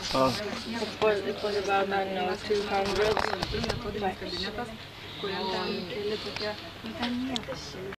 Oh. It was about, I don't know, 200. Kabinetas, kuriam ten keli tokie, nu ten niekas.